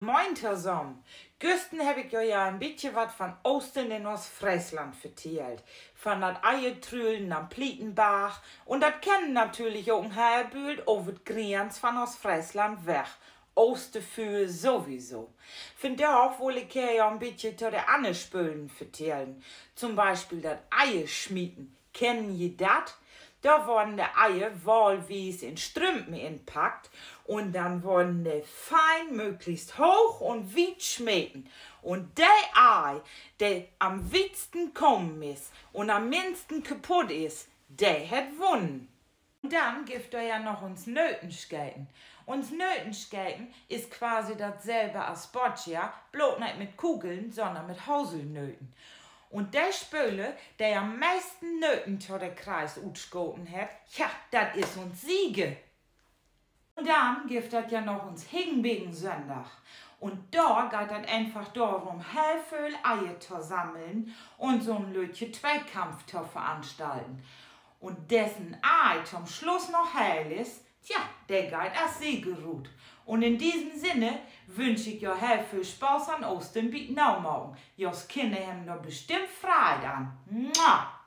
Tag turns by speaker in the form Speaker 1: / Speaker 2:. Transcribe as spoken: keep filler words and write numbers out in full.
Speaker 1: Moin zusammen. Gestern habe ich euch ja ein bisschen was von Osten in Ostfriesland vertellt. Von dat Eiertrülen am Plietenbach. Und das kennen natürlich auch ein Heilbild over die Grenze von Ostfriesland weg. Osterfühl sowieso. Von da will ich hier ja ein bisschen zu den anderen Spülen vertellen. Zum Beispiel das Eierschmieden. Kennen ihr das? Da wurden die Eier wahlweise in Strümpfen inpackt und dann wurden die fein möglichst hoch und weit schmecken. Und der Ei, der am weitsten kommen ist und am minsten kaputt ist, der hat gewonnen. Und dann gibt er ja noch uns Nötenschkeiten. Uns Nötenschkeiten ist quasi dasselbe als Boccia, bloß nicht mit Kugeln, sondern mit Haselnöten. Und der Spöle, der am meisten Nöten zu der Kreis utschgoten hat, ja, das ist uns Siege. Und dann gibt es ja noch uns Hingbigen-Sonntag. Und da geht es einfach darum, hellfüll Eier zu sammeln und so ein Lötchen Zweikampf zu veranstalten. Und dessen Ei zum Schluss noch heil ist, tja, der geht als Siegerut. Und in diesem Sinne wünsche ich euch heel viel Spaß an Ostern bei Naumorgen. Jos Kinder haben da bestimmt Freude an. Mua!